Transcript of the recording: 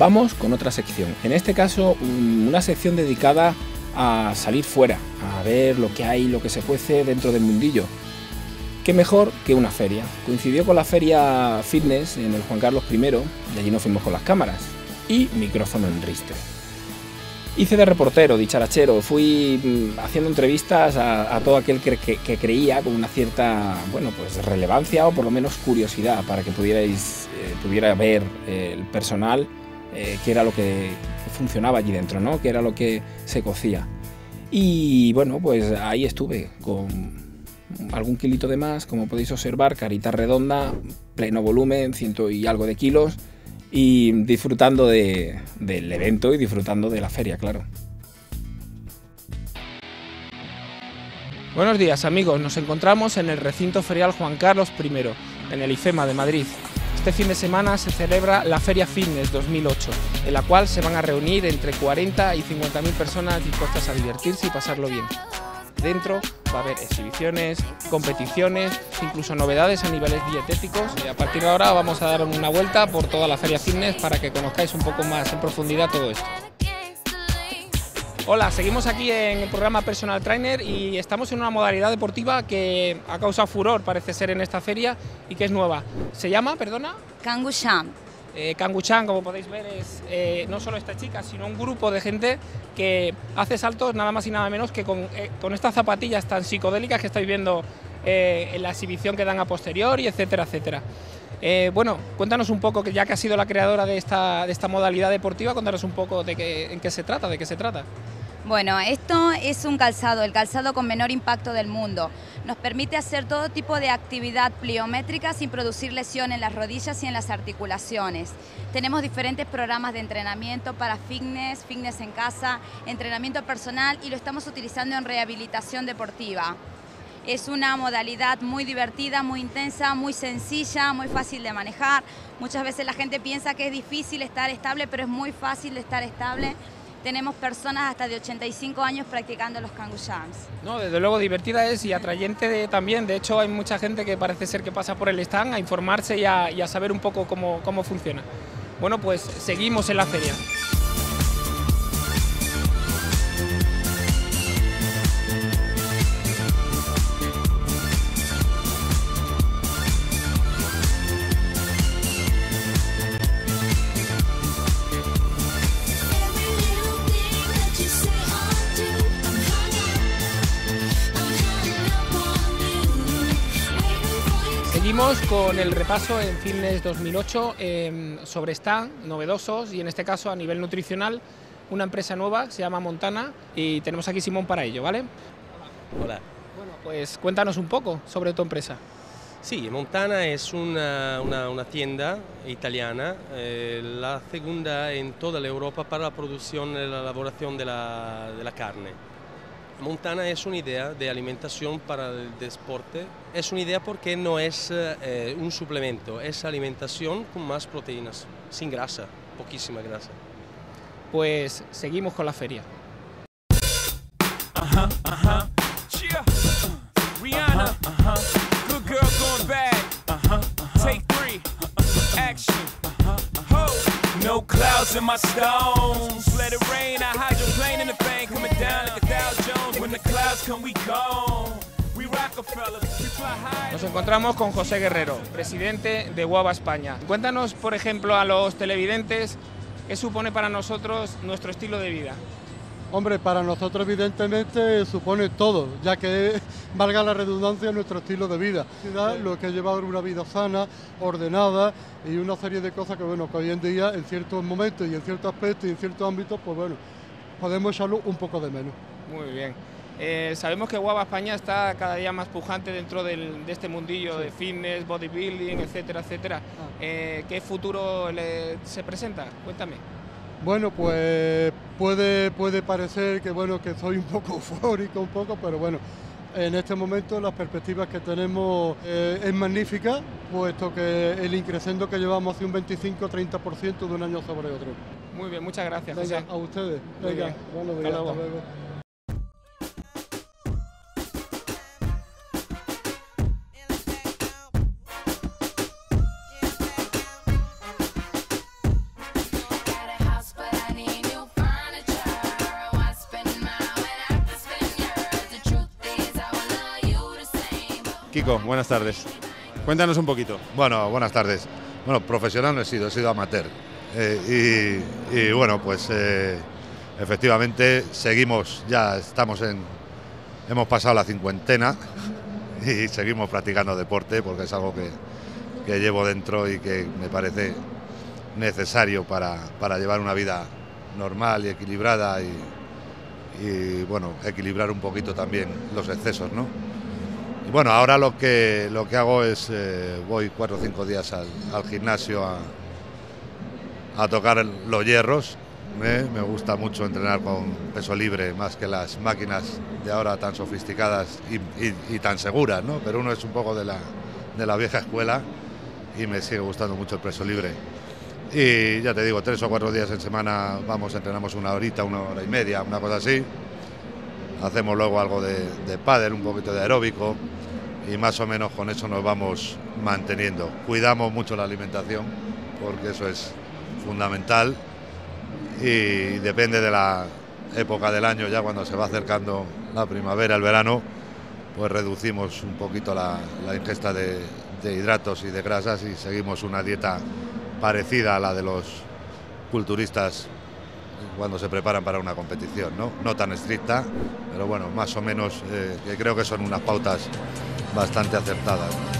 vamos con otra sección. En este caso, una sección dedicada a salir fuera, a ver lo que hay, lo que se cuece dentro del mundillo. ¿Qué mejor que una feria? Coincidió con la feria fitness en el Juan Carlos I, y allí nos fuimos con las cámaras y micrófono en ristre. Hice de reportero, dicharachero, fui haciendo entrevistas a todo aquel que creía con una cierta, bueno, pues relevancia o por lo menos curiosidad para que pudiera ver el personal, qué era lo que funcionaba allí dentro, ¿no? Qué era lo que se cocía. Y bueno, pues ahí estuve con algún kilito de más, como podéis observar, carita redonda, pleno volumen, 100 y algo de kilos, y disfrutando del evento y disfrutando de la feria, claro. Buenos días, amigos, nos encontramos en el recinto ferial Juan Carlos I, en el IFEMA de Madrid. Este fin de semana se celebra la Feria Fitness 2008, en la cual se van a reunir entre 40 y 50.000 personas dispuestas a divertirse y pasarlo bien. Dentro va a haber exhibiciones, competiciones, incluso novedades a niveles dietéticos. Y a partir de ahora vamos a dar una vuelta por toda la Feria Fitness para que conozcáis un poco más en profundidad todo esto. Hola, seguimos aquí en el programa Personal Trainer y estamos en una modalidad deportiva que ha causado furor, parece ser, en esta feria y que es nueva. ¿Se llama, perdona? Kangoo Jump. Kangoo Jump, como podéis ver, es no solo esta chica, sino un grupo de gente que hace saltos nada más y nada menos que con estas zapatillas tan psicodélicas que estáis viendo en la exhibición que dan a posteriori, etcétera, etcétera. Bueno, cuéntanos un poco, que ya que has sido la creadora de esta modalidad deportiva, cuéntanos un poco en qué se trata, de qué se trata. Bueno, esto es un calzado, el calzado con menor impacto del mundo. Nos permite hacer todo tipo de actividad pliométrica sin producir lesión en las rodillas y en las articulaciones. Tenemos diferentes programas de entrenamiento para fitness, fitness en casa, entrenamiento personal, y lo estamos utilizando en rehabilitación deportiva. Es una modalidad muy divertida, muy intensa, muy sencilla, muy fácil de manejar. Muchas veces la gente piensa que es difícil estar estable, pero es muy fácil de estar estable. Tenemos personas hasta de 85 años practicando los Kangoo Jumps. No, desde luego divertida es y atrayente también. De hecho, hay mucha gente que parece ser que pasa por el stand a informarse y a saber un poco cómo funciona. Bueno, pues seguimos en la feria. Seguimos con el repaso en Fitness 2008 sobre stand novedosos y en este caso a nivel nutricional, una empresa nueva, se llama Montana, y tenemos aquí Simón para ello, ¿vale? Hola. Bueno, pues cuéntanos un poco sobre tu empresa. Sí, Montana es una tienda italiana, la segunda en toda la Europa para la producción y la elaboración de la carne. Montana es una idea de alimentación para el deporte, es una idea porque no es un suplemento, es alimentación con más proteínas, sin grasa, poquísima grasa. Pues seguimos con la feria. Rihanna, good girl going bad, take 3, action, ho, no clouds in my stones, let it rain, I hydroplane in the bank, coming down like a Dow Jones, when the clouds come we go, we Rockefeller, we fly high. Nos encontramos con José Guerrero, presidente de Guava España. Cuéntanos, por ejemplo, a los televidentes, ¿qué supone para nosotros nuestro estilo de vida? Hombre, para nosotros evidentemente supone todo, ya que, valga la redundancia, nuestro estilo de vida. Lo que lleva una vida sana, ordenada y una serie de cosas que, bueno, que hoy en día, en ciertos momentos y en ciertos aspectos y en ciertos ámbitos, pues bueno, podemos echarlo un poco de menos. Muy bien. Sabemos que Guava España está cada día más pujante dentro de este mundillo de fitness, bodybuilding, etcétera, etcétera. ¿Qué futuro se presenta? Cuéntame. Bueno, pues puede parecer que, bueno, que soy un poco eufórico, pero bueno, en este momento las perspectivas que tenemos es magnífica, puesto que el incremento que llevamos hace un 25-30% de un año sobre otro. Muy bien, muchas gracias, Venga, José. a ustedes. Venga, buenos días, hasta luego. Kiko, buenas tardes. Cuéntanos un poquito. Bueno, buenas tardes. Bueno, profesional no he sido amateur. Y bueno, pues efectivamente seguimos, hemos pasado la cincuentena y seguimos practicando deporte porque es algo que llevo dentro y que me parece necesario para llevar una vida normal y equilibrada y bueno, equilibrar un poquito también los excesos, ¿no? Y bueno, ahora lo que hago es voy 4 o 5 días al gimnasio a tocar los hierros. Me gusta mucho entrenar con peso libre más que las máquinas de ahora tan sofisticadas y tan seguras, ¿no? Pero uno es un poco de la vieja escuela y me sigue gustando mucho el peso libre. Y ya te digo, 3 o 4 días en semana entrenamos 1 horita, 1 hora y media, una cosa así. Hacemos luego algo de pádel, un poquito de aeróbico y más o menos con eso nos vamos manteniendo. Cuidamos mucho la alimentación porque eso es fundamental y depende de la época del año, ya cuando se va acercando la primavera, el verano, pues reducimos un poquito la ingesta de hidratos y de grasas y seguimos una dieta parecida a la de los culturistas cuando se preparan para una competición, no tan estricta, pero bueno, más o menos que creo que son unas pautas bastante acertadas.